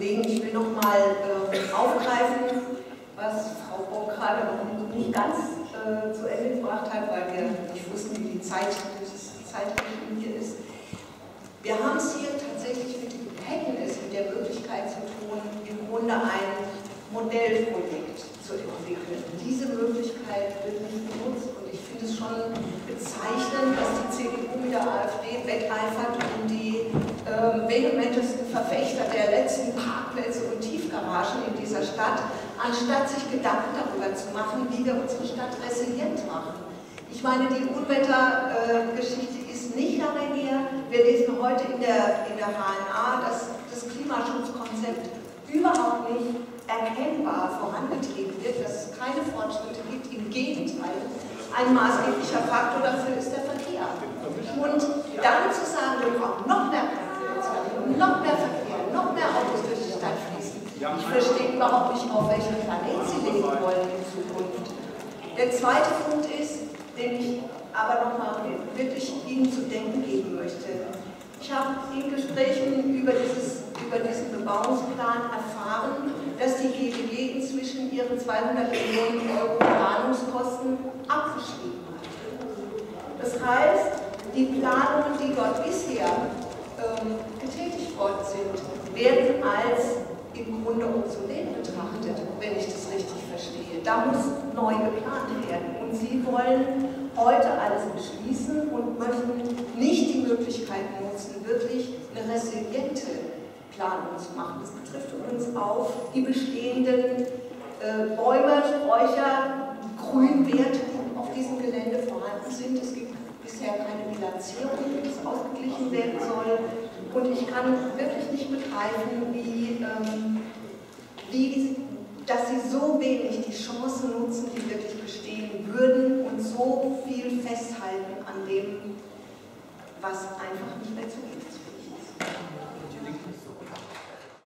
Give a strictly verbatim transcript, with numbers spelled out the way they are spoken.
Kollegen, ich will noch mal äh, aufgreifen, was Frau Bock gerade noch nicht ganz äh, zu Ende gebracht hat, weil wir nicht wussten, wie die Zeit, die Zeitrechnung hier ist. Wir haben es hier tatsächlich mit dem Happiness, mit der Möglichkeit zu tun, im Grunde ein Modellprojekt zu entwickeln. Diese Möglichkeit wird nicht genutzt und ich finde es schon bezeichnend, dass die C D U mit der AfD wetteifert und die äh, vehementesten Verfechter der letzten Parkplätze und Tiefgaragen in dieser Stadt, anstatt sich Gedanken darüber zu machen, wie wir unsere Stadt resilient machen. Ich meine, die Unwettergeschichte äh, ist nicht lange her. Wir lesen heute in der, in der H N A, dass das Klimaschutzkonzept überhaupt nicht erkennbar vorangetrieben wird, dass es keine Fortschritte gibt. Im Gegenteil, ein maßgeblicher Faktor dafür ist der Verkehr. Und dann zu sagen, wir brauchen noch mehr Parkplätze, noch mehr Verkehr, noch mehr Autos durch die Stadt fließen. Ich verstehe überhaupt nicht, auf welchen Planet Sie leben wollen in Zukunft. Der zweite Punkt ist, den ich aber nochmal wirklich Ihnen zu denken geben möchte. Ich habe in Gesprächen über, dieses, über diesen Bebauungsplan erfahren, dass die G W G inzwischen ihre zweihundert Millionen Euro Planungskosten abgeschrieben hat. Das heißt, die Planungen, die dort bisher ähm, getätigt worden sind, werden als im Grunde obsolet betrachtet, wenn ich das richtig verstehe. Da muss neu geplant werden. Und Sie wollen heute alles beschließen und möchten nicht die Möglichkeit nutzen, wirklich eine resiliente Planung zu machen. Das betrifft übrigens auch die bestehenden äh, Bäume, Sträucher, Grünwerte, die auf diesem Gelände vorhanden sind. Es gibt bisher keine Bilanzierung, wie das ausgeglichen werden soll. Und ich kann wirklich nicht begreifen, wie, ähm, wie, dass sie so wenig die Chancen nutzen, die wirklich bestehen würden und so viel festhalten an dem, was einfach nicht mehr zukunftsfähig ist.